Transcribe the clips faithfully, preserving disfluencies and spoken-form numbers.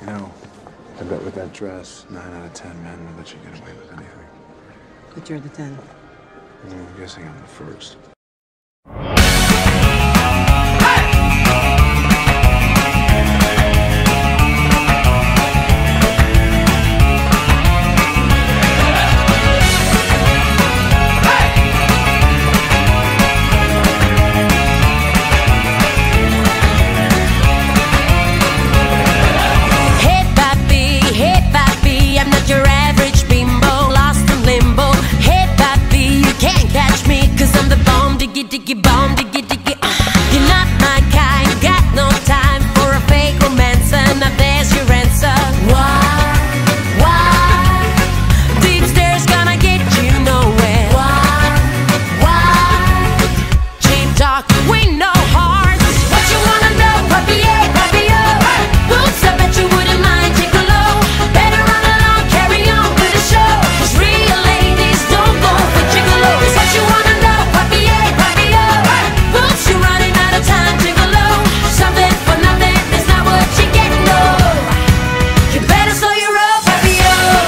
You know, I bet with that dress, nine out of ten men would let you get away with anything. But you're the ten. Well, I'm guessing I'm the first. Your average bimbo, lost in limbo. Hey papi, you can't catch me, cause I'm the bomb, diggy diggy bomb, diggy diggy. uh. You're not my kind, got no time for a fake romance, and now there's your answer. Why, why? Deep stairs gonna get you nowhere. Why, why? Cheap talk, we know hearts. What you wanna know, papi, yeah, papi, oh. Oops, I bet you wouldn't mind, gigolo. Better run along, carry on with the show, cause real ladies don't go for gigolos. What you wanna know, papi, yeah, papi, oh. Oops, you're running out of time, gigolo. Something for nothing is not what you get, no. You better slow your roll, papi, oh.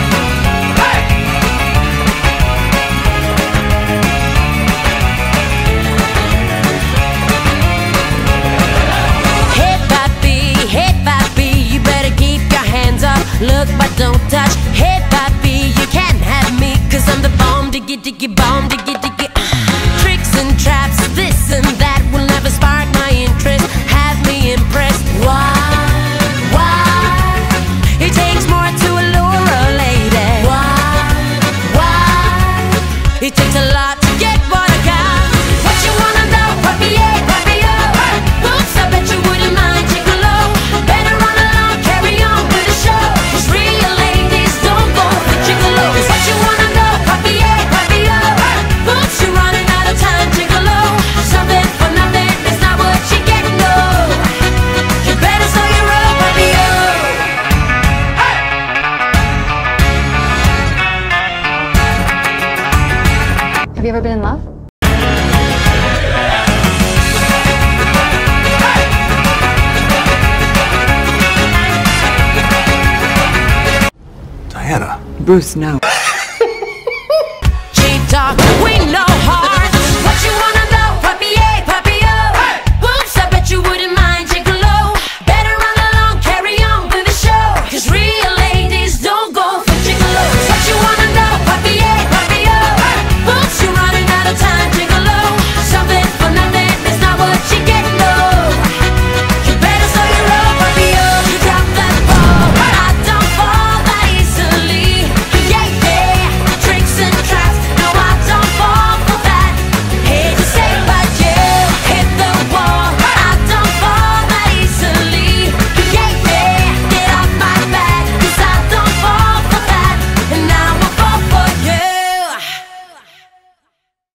Hey papi, hey papi, you better keep your hands up. Look but don't touch. Hey papi, you can't have me, cause I'm the bomb, diggy diggy bomb, diggy diggy. uh. Tricks and traps, this and that will never spark my interest, have me impressed. Why, why? It takes more to allure a lady. Why, why? It takes a lot to get what I got. What you wanna know, papi, yeah, papi, oh. Oops, I bet you wouldn't mind, gigolo. Better run along, carry on with the show, cause real ladies don't go for gigolos. What you wanna know, papi, yeah, papi, oh. Oops, you're running out of time, gigolo. Something for nothing is not what you get, no. You better slow your roll, papi, oh. Have you ever been in love? Diana. Bruce, no.